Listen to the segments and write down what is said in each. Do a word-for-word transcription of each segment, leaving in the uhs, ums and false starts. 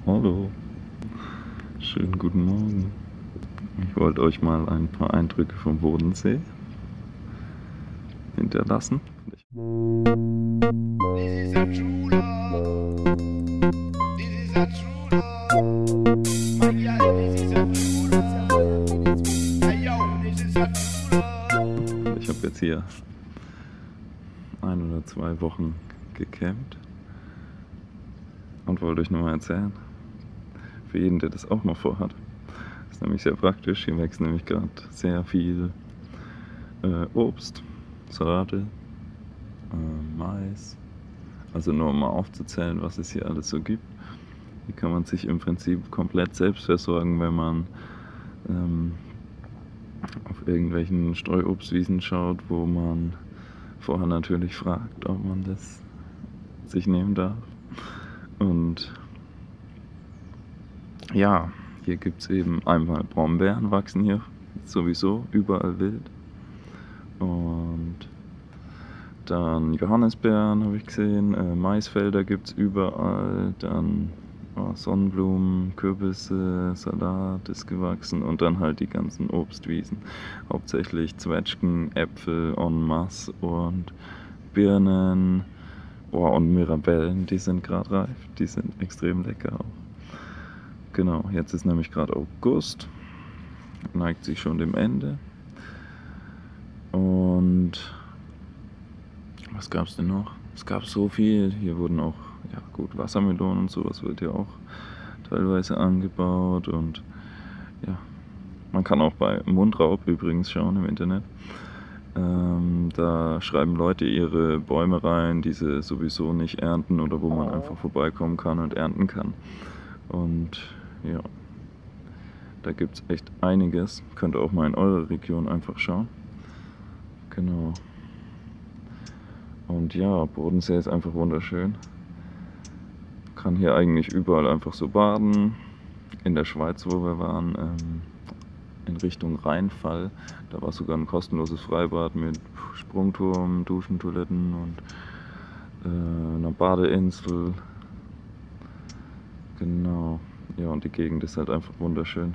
Hallo, schönen guten Morgen. Ich wollte euch mal ein paar Eindrücke vom Bodensee hinterlassen. Ich habe jetzt hier ein oder zwei Wochen gecampt und wollte euch nur mal erzählen, für jeden, der das auch mal vorhat. Das ist nämlich sehr praktisch. Hier wächst nämlich gerade sehr viel äh, Obst, Salate, äh, Mais. Also nur um mal aufzuzählen, was es hier alles so gibt. Hier kann man sich im Prinzip komplett selbst versorgen, wenn man ähm, auf irgendwelchen Streuobstwiesen schaut, wo man vorher natürlich fragt, ob man das sich nehmen darf. Und ja, hier gibt es eben einmal Brombeeren, wachsen hier sowieso überall wild. Und dann Johannisbeeren habe ich gesehen, äh, Maisfelder gibt es überall, dann oh, Sonnenblumen, Kürbisse, Salat ist gewachsen und dann halt die ganzen Obstwiesen. Hauptsächlich Zwetschgen, Äpfel en masse und Birnen, oh, und Mirabellen, die sind gerade reif, die sind extrem lecker auch. Genau, jetzt ist nämlich gerade August, neigt sich schon dem Ende. Und was gab es denn noch? Es gab so viel. Hier wurden auch, ja gut, Wassermelonen und sowas wird hier auch teilweise angebaut. Und ja, man kann auch bei Mundraub übrigens schauen im Internet. Ähm, da schreiben Leute ihre Bäume rein, die sie sowieso nicht ernten oder wo man einfach vorbeikommen kann und ernten kann. Und ja, da gibt es echt einiges. Könnt ihr auch mal in eurer Region einfach schauen. Genau. Und ja, Bodensee ist einfach wunderschön. Kann hier eigentlich überall einfach so baden. In der Schweiz, wo wir waren, ähm, in Richtung Rheinfall, da war sogar ein kostenloses Freibad mit Sprungturm, Duschen, Toiletten und äh, einer Badeinsel. Genau. Ja, und die Gegend ist halt einfach wunderschön.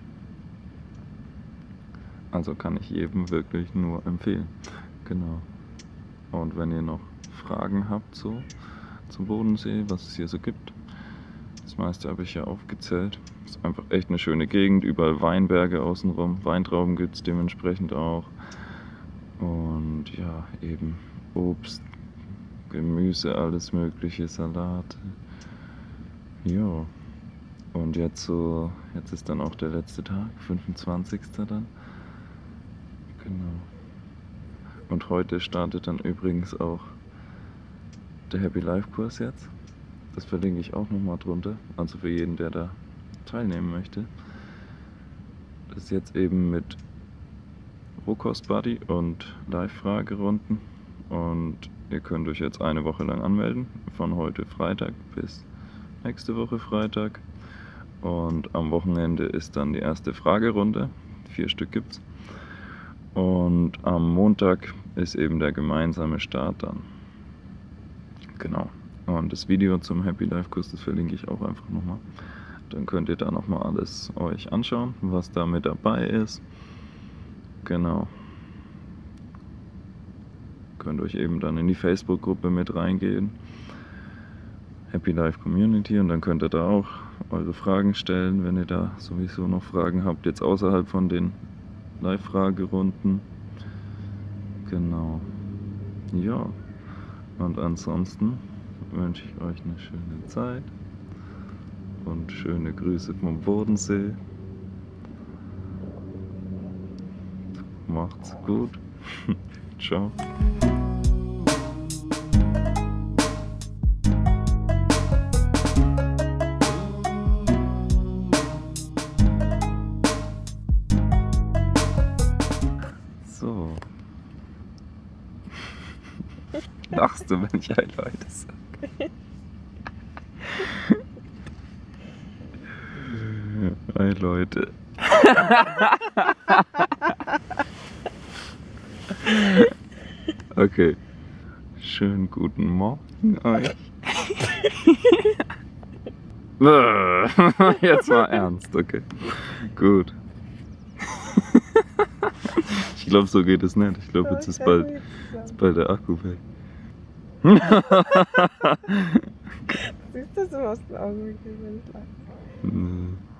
Also kann ich jedem wirklich nur empfehlen. Genau. Und wenn ihr noch Fragen habt so zum Bodensee, was es hier so gibt, das meiste habe ich ja aufgezählt. Ist einfach echt eine schöne Gegend, überall Weinberge außenrum, Weintrauben gibt es dementsprechend auch. Und ja, eben Obst, Gemüse, alles mögliche, Salate. Ja. Und jetzt so, jetzt ist dann auch der letzte Tag, fünfundzwanzigster dann. Genau. Und heute startet dann übrigens auch der Happy Life Kurs jetzt. Das verlinke ich auch nochmal drunter. Also für jeden, der da teilnehmen möchte. Das ist jetzt eben mit Rohkost-Buddy und Live-Fragerunden. Und ihr könnt euch jetzt eine Woche lang anmelden. Von heute Freitag bis nächste Woche Freitag. Und am Wochenende ist dann die erste Fragerunde. Vier Stück gibt's. Und am Montag ist eben der gemeinsame Start dann. Genau. Und das Video zum Happy Life Kurs, das verlinke ich auch einfach nochmal. Dann könnt ihr da nochmal alles euch anschauen, was da mit dabei ist. Genau. Könnt euch eben dann in die Facebook-Gruppe mit reingehen. Happy Life Community, und dann könnt ihr da auch eure Fragen stellen, wenn ihr da sowieso noch Fragen habt, jetzt außerhalb von den Live-Fragerunden. Genau. Ja. Und ansonsten wünsche ich euch eine schöne Zeit und schöne Grüße vom Bodensee. Macht's gut. Ciao. So. Lachst du, wenn ich ein Leute sage? Hi Leute. Okay. Schönen guten Morgen euch. Jetzt mal ernst, okay. Gut. Ich glaube, so geht es nicht. Ich glaube, jetzt ist bald, ist bald der Akku weg. Siehst du so aus den Augen, wie ich lachst? Nee.